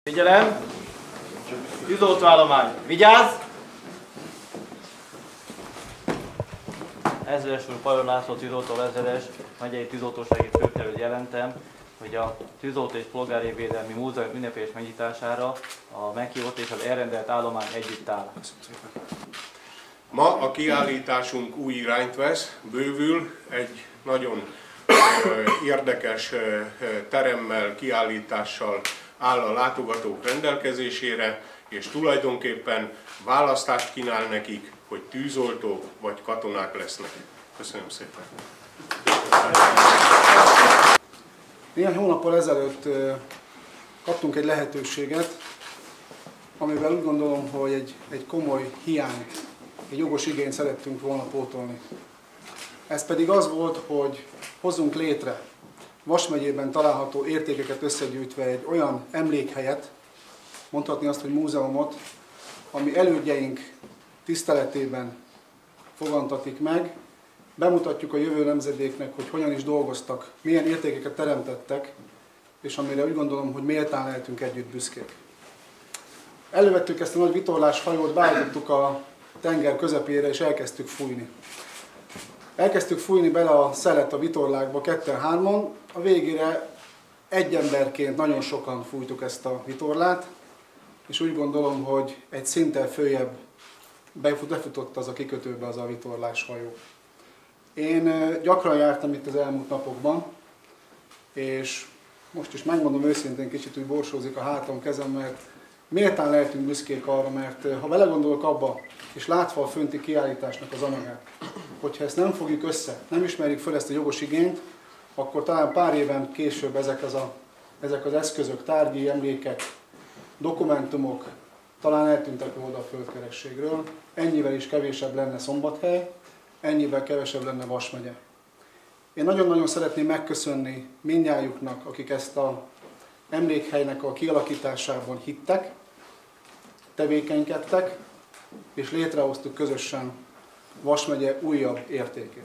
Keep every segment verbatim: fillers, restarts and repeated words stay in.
Figyelem! Tűzoltóállomány, vigyázz! Ezredes úr, Pajor László tűzoltó ezredes, megyei tűzoltósági főkerült jelentem, hogy a Tűzoltó és Polgári Védelmi Múzeum ünnepélyes megnyitására a meghívott és az elrendelt állomány együtt áll. Ma a kiállításunk új irányt vesz, bővül, egy nagyon érdekes teremmel, kiállítással áll a látogatók rendelkezésére, és tulajdonképpen választást kínál nekik, hogy tűzoltók vagy katonák lesznek. Köszönöm szépen! Néhány hónappal ezelőtt kaptunk egy lehetőséget, amivel úgy gondolom, hogy egy, egy komoly hiányt, egy jogos igényt szerettünk volna pótolni. Ez pedig az volt, hogy hozzunk létre Vas megyében található értékeket összegyűjtve egy olyan emlékhelyet, mondhatni azt, hogy múzeumot, ami elődjeink tiszteletében fogantatik meg, bemutatjuk a jövő nemzedéknek, hogy hogyan is dolgoztak, milyen értékeket teremtettek, és amire úgy gondolom, hogy méltán lehetünk együtt büszkék. Elővettük ezt a nagy vitorlás hajót, beállítottuk a tenger közepére, és elkezdtük fújni. Elkezdtük fújni bele a szelet a vitorlákba ketten-hárman, a végére egy emberként nagyon sokan fújtuk ezt a vitorlát, és úgy gondolom, hogy egy szinten följebb befutott az a kikötőbe az a vitorlás hajó. Én gyakran jártam itt az elmúlt napokban, és most is megmondom őszintén, kicsit úgy borsózik a hátam, kezem, mert méltán lehetünk büszkék arra, mert ha belegondolok abba, és látva a fönti kiállításnak az anyagát, hogyha ezt nem fogjuk össze, nem ismerjük fel ezt a jogos igényt, akkor talán pár éven később ezek az, a, ezek az eszközök, tárgyi emlékek, dokumentumok talán eltűntek volna a földkerességről, ennyivel is kevésebb lenne Szombathely, ennyivel kevesebb lenne Vas megye. Én nagyon-nagyon szeretném megköszönni mindnyájuknak, akik ezt az emlékhelynek a kialakításában hittek, tevékenykedtek, és létrehoztuk közösen Vas megye újabb értékét.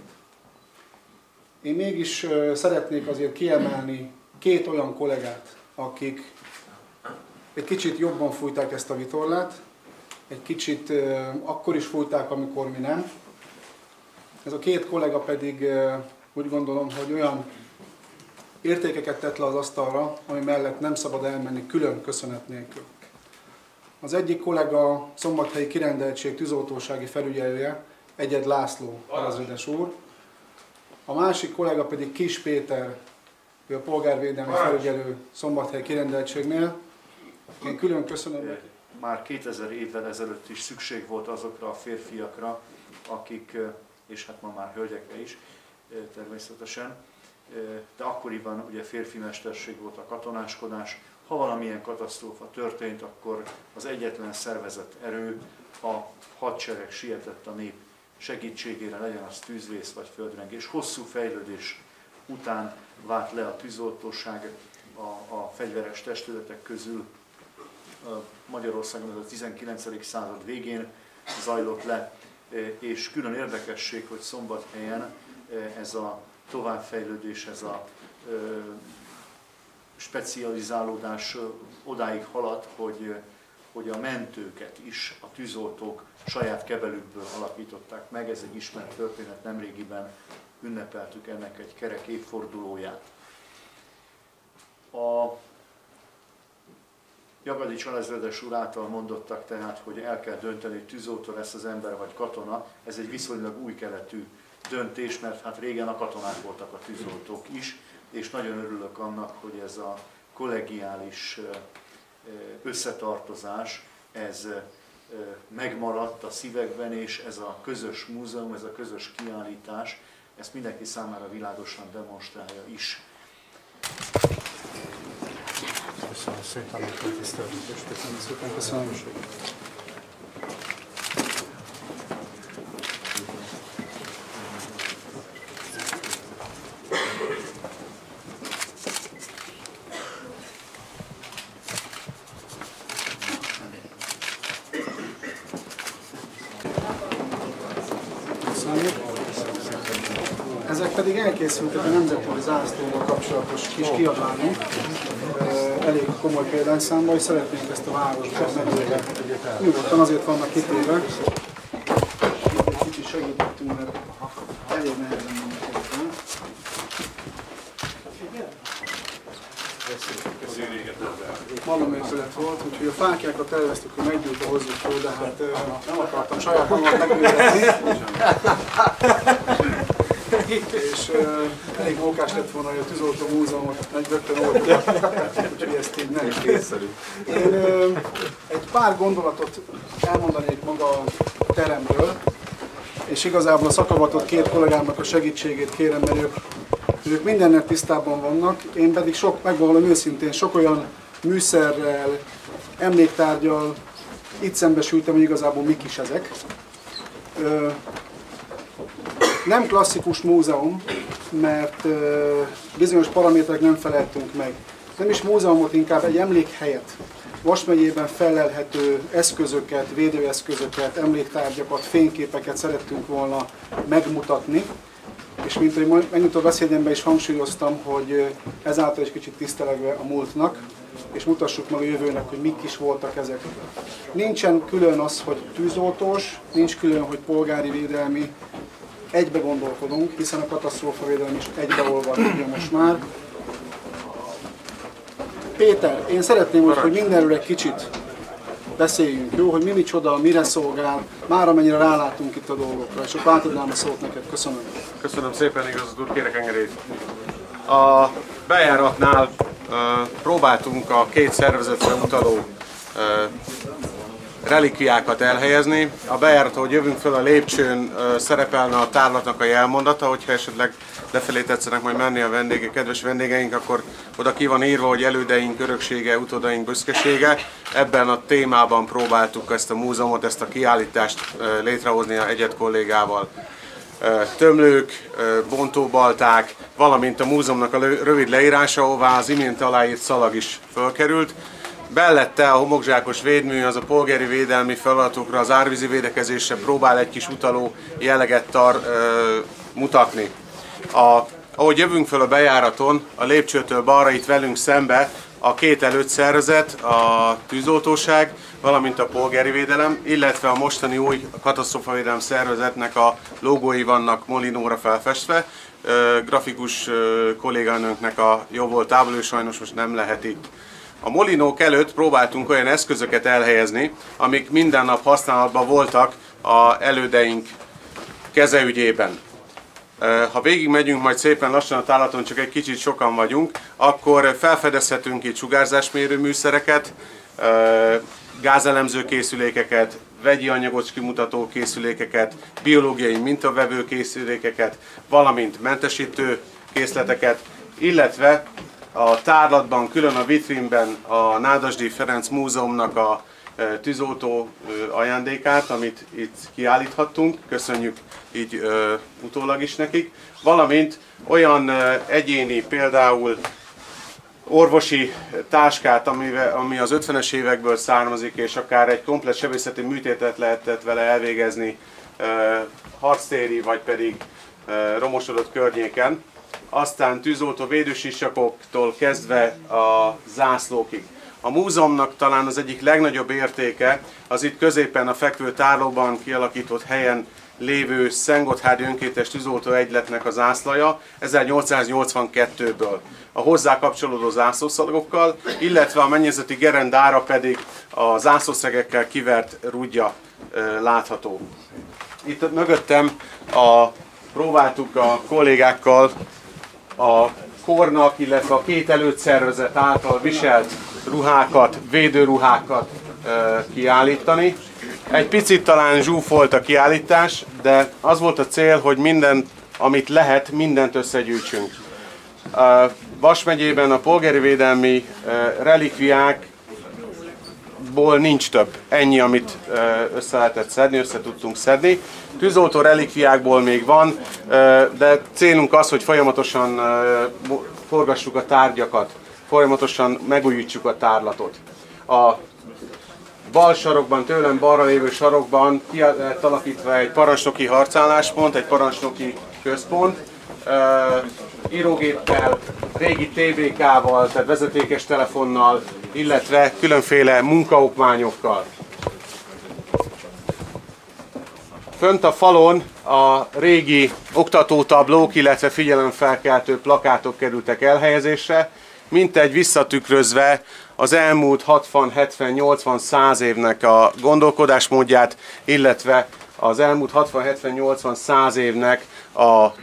Én mégis szeretnék azért kiemelni két olyan kollégát, akik egy kicsit jobban fújták ezt a vitorlát, egy kicsit akkor is fújták, amikor mi nem. Ez a két kollega pedig úgy gondolom, hogy olyan értékeket tett le az asztalra, ami mellett nem szabad elmenni külön köszönet nélkül. Az egyik kollega Szombathelyi Kirendeltség tűzoltósági felügyelője, Egyed László ezredes úr. A másik kollega pedig Kis Péter, ő a polgárvédelmi felügyelő Szombathely Kirendeltségnél. Én külön köszönöm. Már kétezer évvel ezelőtt is szükség volt azokra a férfiakra, akik, és hát ma már hölgyekre is természetesen, de akkoriban ugye férfi mesterség volt a katonáskodás. Ha valamilyen katasztrófa történt, akkor az egyetlen szervezett erő, a hadsereg sietett a nép segítségére, legyen az tűzvész vagy földrengés. Hosszú fejlődés után vált le a tűzoltóság a, a fegyveres testületek közül. Magyarországon ez a tizenkilencedik század végén zajlott le, és külön érdekesség, hogy Szombathelyen ez a továbbfejlődés, ez a specializálódás odáig haladt, hogy, hogy a mentőket is a tűzoltók saját kebelükből alakították meg. Ez egy ismert történet, nemrégiben ünnepeltük ennek egy kerek évfordulóját. A Jagadics alezredes úr által mondottak tehát, hogy el kell dönteni, hogy tűzoltó lesz az ember vagy katona. Ez egy viszonylag új keletű döntés, mert hát régen a katonák voltak a tűzoltók is, és nagyon örülök annak, hogy ez a kollegiális összetartozás, ez megmaradt a szívekben, és ez a közös múzeum, ez a közös kiállítás, ezt mindenki számára világosan demonstrálja is. Köszönöm szépen a tiszteltetést, köszönöm szépen, köszönöm. Ezek pedig elkészültek a nemzeti zászlóval kapcsolatos kis kiadványok. elég komoly példányszámba, és szeretnénk ezt a városban megélni. Nyugodtan azért vannak kitéve. Egy kicsit segítettünk, mert elég nehezen vannak hozzá. Malomépület volt, úgyhogy a fákjákat elvesztük, hogy meggyújtva hozzuk föl, de hát nem akartam saját magamat meggyújtani. És uh, elég mókás lett volna, hogy a tűzoltó múzeumot rögtön oldjuk, úgyhogy ezt így nem készszerű. Én uh, egy pár gondolatot elmondanék maga a teremről, és igazából a szakavatott két kollégámnak a segítségét kérem, mert ők, ők mindennel tisztában vannak, én pedig sok, megvallom őszintén, sok olyan műszerrel, emléktárgyal itt szembesültem, hogy igazából mik is ezek. Uh, Nem klasszikus múzeum, mert uh, bizonyos paraméterek nem feleltünk meg. Nem is múzeumot, inkább egy emlékhelyet. Vas megyében felelhető eszközöket, védőeszközöket, emléktárgyakat, fényképeket szerettünk volna megmutatni. És mint hogy megnyitó beszédemben is hangsúlyoztam, hogy ezáltal is kicsit tisztelegve a múltnak, és mutassuk meg a jövőnek, hogy mik is voltak ezek. Nincsen külön az, hogy tűzoltós, nincs külön, hogy polgári védelmi, egybe gondolkodunk, hiszen a katasztrófavédelem is egybeolvad ugye most már. Péter, én szeretném, hogy, hogy mindenről egy kicsit beszéljünk, jó? Hogy mi micsoda, mire szolgál, már amennyire rálátunk itt a dolgokra, és akkor átadnám a szót neked. Köszönöm. Köszönöm szépen, igazat úr, kérek engedélyt. A bejáratnál uh, próbáltunk a két szervezetre utaló uh, relikviákat elhelyezni. A bejárat, ahogy jövünk föl a lépcsőn, szerepelne a tárlatnak a jelmondata, hogyha esetleg lefelé tetszenek majd menni a vendégek, kedves vendégeink, akkor oda ki van írva, hogy elődeink öröksége, utódaink büszkesége. Ebben a témában próbáltuk ezt a múzeumot, ezt a kiállítást létrehozni a egyet kollégával. Tömlők, bontóbalták, valamint a múzeumnak a rövid leírása, ahová az imént aláírt szalag is fölkerült. Mellette a homokzsákos védmű az a polgári védelmi feladatokra, az árvízi védekezésre próbál egy kis utaló jelleget tar, ö, mutatni. A, ahogy jövünk föl a bejáraton, a lépcsőtől balra itt velünk szembe a két előszervezet, a tűzoltóság, valamint a polgári védelem, illetve a mostani új katasztrófavédelem szervezetnek a logói vannak molinóra felfestve. Ö, grafikus ö, kolléganőnknek a jobb voltából, ő sajnos most nem lehet itt. A molinók előtt próbáltunk olyan eszközöket elhelyezni, amik minden nap használatban voltak az elődeink kezeügyében. Ha végig megyünk majd szépen lassan a tárlaton, csak egy kicsit sokan vagyunk, akkor felfedezhetünk itt sugárzásmérő műszereket, gázelemző készülékeket, vegyi anyagot kimutató készülékeket, biológiai mintavevő készülékeket, valamint mentesítő készleteket, illetve a tárlatban, külön a vitrínben a Nádasdy Ferenc Múzeumnak a tűzoltó ajándékát, amit itt kiállíthattunk, köszönjük így ö, utólag is nekik, valamint olyan ö, egyéni, például orvosi táskát, amivel, ami az ötvenes évekből származik, és akár egy komplett sebészeti műtétet lehetett vele elvégezni ö, harctéri, vagy pedig ö, romosodott környéken. Aztán tűzoltó védősisakoktól kezdve a zászlókig. A múzeumnak talán az egyik legnagyobb értéke az itt középen a fekvő tárlóban kialakított helyen lévő Szentgotthárdi Önkéntes Tűzoltó Egyletnek a zászlaja ezernyolcszáznyolcvankettőből. A hozzá kapcsolódó zászlószalagokkal, illetve a mennyezeti gerendára pedig a zászlószegekkel kivert rúdja e, látható. Itt mögöttem a, próbáltuk a kollégákkal a kornak, illetve a két előszervezet által viselt ruhákat, védőruhákat e, kiállítani. Egy picit talán zsúfolt a kiállítás, de az volt a cél, hogy minden, amit lehet, mindent összegyűjtsünk. A Vas megyében a polgári védelmi e, relikviákból nincs több. Ennyi, amit e, össze lehetett szedni, össze tudtunk szedni. Tűzoltó relikviákból még van, e, de célunk az, hogy folyamatosan e, forgassuk a tárgyakat, folyamatosan megújítsuk a tárlatot. A bal sarokban, tőlem balra lévő sarokban ki lett alakítva egy parancsnoki harcálláspont, egy parancsnoki központ, e, írógéppel, régi té vé ká-val, tehát vezetékes telefonnal, illetve különféle munkaokmányokkal. Fönt a falon a régi oktatótablók, illetve figyelemfelkeltő plakátok kerültek elhelyezésre, mintegy visszatükrözve az elmúlt hatvan, hetven, nyolcvan, száz évnek a gondolkodásmódját, illetve az elmúlt hatvan, hetven, nyolcvan, száz évnek a,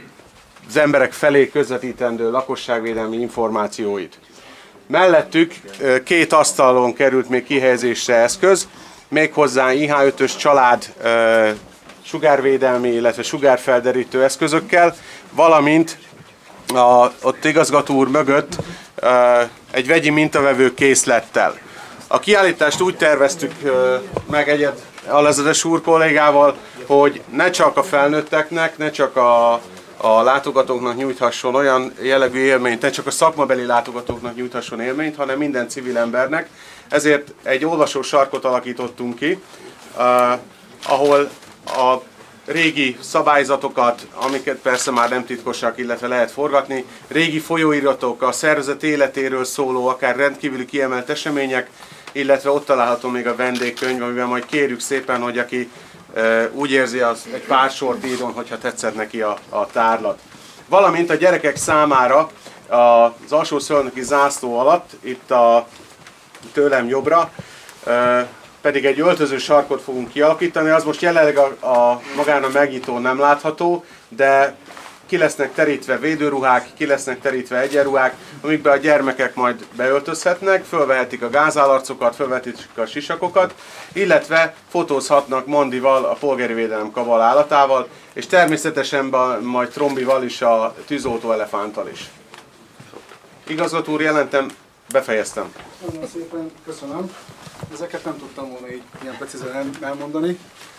az emberek felé közvetítendő lakosságvédelmi információit. Mellettük két asztalon került még kihelyezésre eszköz, méghozzá i há ötös család sugárvédelmi, illetve sugárfelderítő eszközökkel, valamint a, ott igazgató úr mögött e, egy vegyi mintavevő készlettel. A kiállítást úgy terveztük e, meg egyet Alezredes úr kollégával, hogy ne csak a felnőtteknek, ne csak a, a látogatóknak nyújthasson olyan jellegű élményt, ne csak a szakmabeli látogatóknak nyújthasson élményt, hanem minden civil embernek. Ezért egy olvasó sarkot alakítottunk ki, e, ahol a régi szabályzatokat, amiket persze már nem titkosak, illetve lehet forgatni, régi folyóiratok, a szervezet életéről szóló, akár rendkívüli kiemelt események, illetve ott található még a vendégkönyv, amiben majd kérjük szépen, hogy aki e, úgy érzi, az egy pár sort írjon, hogyha tetszett neki a, a tárlat. Valamint a gyerekek számára az alsó szolnoki zászló alatt, itt a tőlem jobbra, e, pedig egy öltöző sarkot fogunk kialakítani, az most jelenleg a, a magán a megnyitón nem látható, de ki lesznek terítve védőruhák, ki lesznek terítve egyenruhák, amikbe a gyermekek majd beöltözhetnek, fölvehetik a gázállarcokat, fölvehetik a sisakokat, illetve fotózhatnak Mandival, a polgári védelem kavalálatával, és természetesen majd Trombival is, a tűzoltó elefánttal is. Igazgató úr, jelentem, befejeztem. Nagyon szépen köszönöm. Ezeket nem tudtam volna így ilyen precízen elmondani.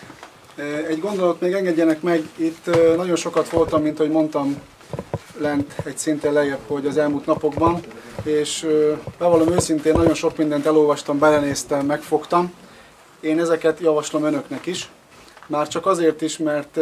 Egy gondolatot még engedjenek meg, itt nagyon sokat voltam, mint ahogy mondtam, lent egy szinten lejjebb, hogy az elmúlt napokban, és bevallom őszintén, nagyon sok mindent elolvastam, belenéztem, megfogtam. Én ezeket javaslom önöknek is, már csak azért is, mert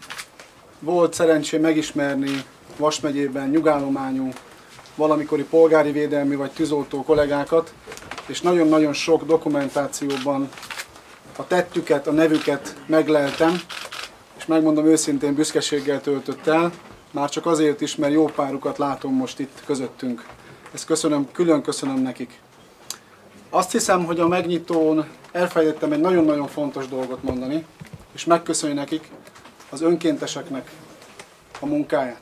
volt szerencsém megismerni Vas megyében nyugállományú valamikori polgári védelmi vagy tűzoltó kollégákat, és nagyon-nagyon sok dokumentációban a tettüket, a nevüket megleltem, és megmondom őszintén, büszkeséggel töltött el, már csak azért is, mert jó párukat látom most itt közöttünk. Ezt köszönöm, külön köszönöm nekik. Azt hiszem, hogy a megnyitón elfelejtettem egy nagyon-nagyon fontos dolgot mondani, és megköszönni nekik, az önkénteseknek a munkáját.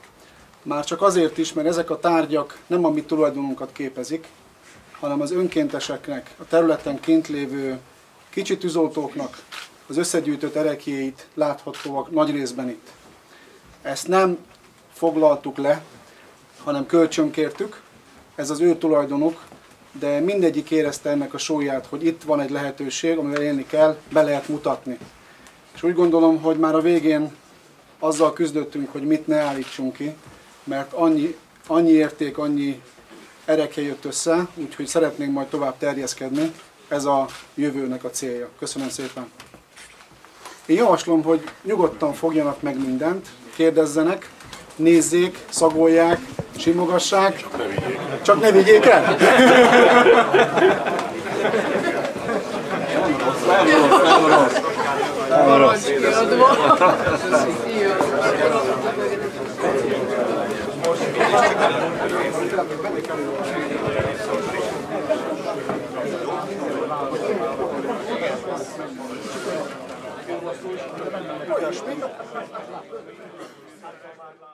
Már csak azért is, mert ezek a tárgyak nem a mi tulajdonunkat képezik, hanem az önkénteseknek, a területen kint lévő kicsi tűzoltóknak az összegyűjtött ereklyéit láthatóak nagy részben itt. Ezt nem foglaltuk le, hanem kölcsönkértük, ez az ő tulajdonuk, de mindegyik érezte ennek a súlyát, hogy itt van egy lehetőség, amivel élni kell, be lehet mutatni. És úgy gondolom, hogy már a végén azzal küzdöttünk, hogy mit ne állítsunk ki, mert annyi, annyi érték, annyi erekje jött össze, úgyhogy szeretnénk majd tovább terjeszkedni. Ez a jövőnek a célja. Köszönöm szépen. Én javaslom, hogy nyugodtan fogjanak meg mindent, kérdezzenek, nézzék, szagolják, simogassák. Csak ne vigyék. Csak ne vigyék el? Nem rossz. Olyasmi.